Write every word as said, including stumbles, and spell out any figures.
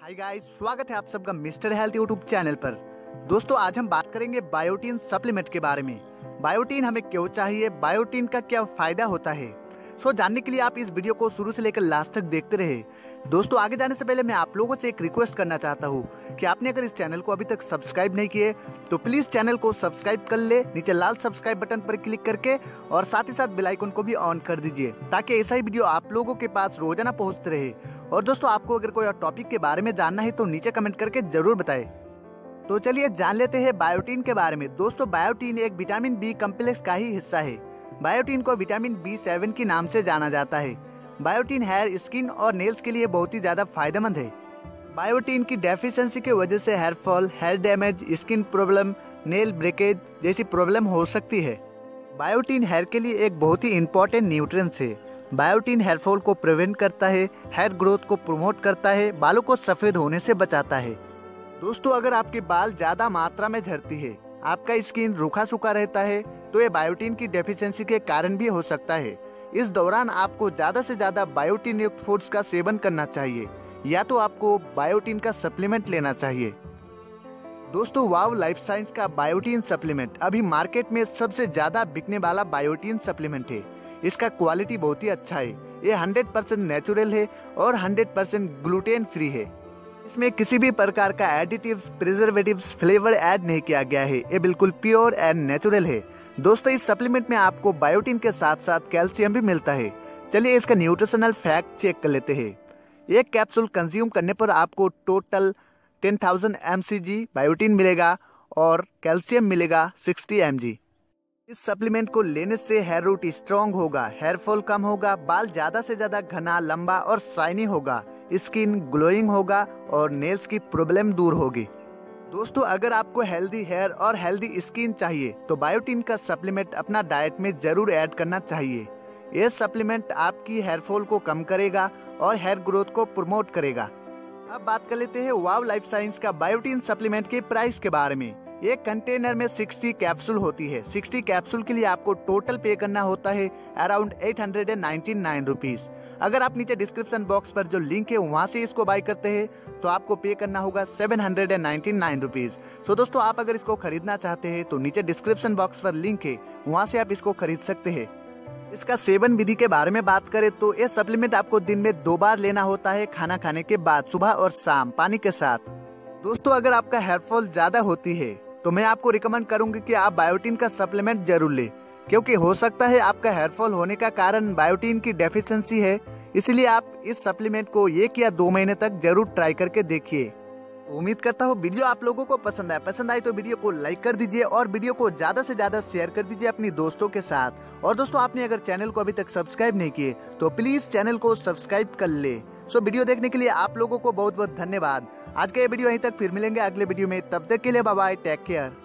Hi guys, स्वागत है आप सबका मिस्टर हेल्थ यूट्यूब चैनल पर। दोस्तों, आज हम बात करेंगे बायोटीन सप्लीमेंट के बारे में। बायोटीन हमें क्यों चाहिए, बायोटीन का क्या फायदा होता है, सो जानने के लिए आप इस वीडियो को शुरू से लेकर लास्ट तक देखते रहे। दोस्तों, आगे जाने से पहले मैं आप लोगों से एक रिक्वेस्ट करना चाहता हूँ कि आपने अगर इस चैनल को अभी तक सब्सक्राइब नहीं किए तो प्लीज चैनल को सब्सक्राइब कर ले, नीचे लाल सब्सक्राइब बटन पर क्लिक करके, और साथ ही साथ बेल आइकन को भी ऑन कर दीजिए ताकि ऐसा ही वीडियो आप लोगों के पास रोजाना पहुँचते रहे। और दोस्तों, आपको अगर कोई और टॉपिक के बारे में जानना है तो नीचे कमेंट करके जरूर बताएं। तो चलिए जान लेते हैं बायोटीन के बारे में। दोस्तों, बायोटीन एक विटामिन बी कम्प्लेक्स का ही हिस्सा है। बायोटीन को विटामिन बी सेवन के नाम से जाना जाता है। बायोटीन हेयर, स्किन और नेल्स के लिए बहुत ही ज्यादा फायदेमंद है। बायोटीन की डेफिशिएंसी की वजह से hair fall, hair damage, skin problem, nail breakage जैसी प्रॉब्लम हो सकती है। बायोटीन हेयर के लिए एक बहुत ही इम्पोर्टेंट न्यूट्रिएंट्स है। बायोटीन हेयर फॉल को प्रिवेंट करता है, हेयर ग्रोथ को प्रमोट करता है, बालों को सफेद होने से बचाता है। दोस्तों, अगर आपके बाल ज्यादा मात्रा में झड़ती है, आपका स्किन रूखा सूखा रहता है, तो ये बायोटीन की डेफिशिएंसी के कारण भी हो सकता है। इस दौरान आपको ज्यादा से ज्यादा बायोटीन युक्त फूड्स का सेवन करना चाहिए, या तो आपको बायोटीन का सप्लीमेंट लेना चाहिए। दोस्तों, वाव लाइफ साइंस का बायोटीन सप्लीमेंट अभी मार्केट में सबसे ज्यादा बिकने वाला बायोटीन सप्लीमेंट है। इसका क्वालिटी बहुत ही अच्छा है। ये हंड्रेड परसेंट नेचुरल है और हंड्रेड परसेंट ग्लूटेन फ्री है। इसमें किसी भी प्रकार का एडिटिव्स, प्रिजर्वेटिव्स, फ्लेवर ऐड नहीं किया गया है। ये बिल्कुल प्योर एंड नेचुरल है। दोस्तों, इस सप्लीमेंट में आपको बायोटीन के साथ साथ कैल्शियम भी मिलता है। चलिए इसका न्यूट्रिशनल फैक्ट चेक कर लेते हैं। एक कैप्सूल कंज्यूम करने पर आपको total ten thousand M C G biotin मिलेगा और कैल्शियम मिलेगा सिक्सटी एम जी। इस सप्लीमेंट को लेने से हेयर रूट स्ट्रॉन्ग होगा, हेयर फॉल कम होगा, बाल ज्यादा से ज्यादा घना, लंबा और शाइनी होगा, स्किन ग्लोइंग होगा और नेल्स की प्रॉब्लम दूर होगी। दोस्तों, अगर आपको हेल्दी हेयर और हेल्दी स्किन चाहिए तो बायोटीन का सप्लीमेंट अपना डाइट में जरूर ऐड करना चाहिए। यह सप्लीमेंट आपकी हेयर फॉल को कम करेगा और हेयर ग्रोथ को प्रमोट करेगा। अब बात कर लेते हैं वाव लाइफ साइंस का बायोटीन सप्लीमेंट के प्राइस के बारे में। एक कंटेनर में साठ कैप्सूल होती है। साठ कैप्सूल के लिए आपको टोटल पे करना होता है around eight hundred ninety nine rupees. अगर आप नीचे डिस्क्रिप्शन बॉक्स पर जो लिंक है वहां से इसको बाय करते हैं तो आपको पे करना होगा seven hundred ninety nine rupees. So दोस्तों, आप अगर इसको खरीदना चाहते हैं तो नीचे डिस्क्रिप्शन बॉक्स पर लिंक है, वहां से आप इसको खरीद सकते हैं। इसका सेवन विधि के बारे में बात करें तो ये सप्लीमेंट आपको दिन में दो बार लेना होता है, खाना खाने के बाद, सुबह और शाम, पानी के साथ। दोस्तों, अगर आपका हेयर फॉल ज्यादा होती है तो मैं आपको रिकमेंड करूंगी कि आप बायोटीन का सप्लीमेंट जरूर ले, क्योंकि हो सकता है आपका हेयर फॉल होने का कारण बायोटीन की डेफिशिएंसी है। इसलिए आप इस सप्लीमेंट को एक या दो महीने तक जरूर ट्राई करके देखिए। उम्मीद करता हूँ वीडियो आप लोगों को पसंद आया। पसंद आई तो वीडियो को लाइक कर दीजिए और वीडियो को ज्यादा से ज्यादा शेयर कर दीजिए अपनी दोस्तों के साथ। और दोस्तों, आपने अगर चैनल को अभी तक सब्सक्राइब नहीं किए तो प्लीज चैनल को सब्सक्राइब कर ले। सो वीडियो देखने के लिए आप लोगों को बहुत बहुत धन्यवाद। आज का ये वीडियो यहीं तक, फिर मिलेंगे अगले वीडियो में। तब तक के लिए बाय बाय, टेक केयर।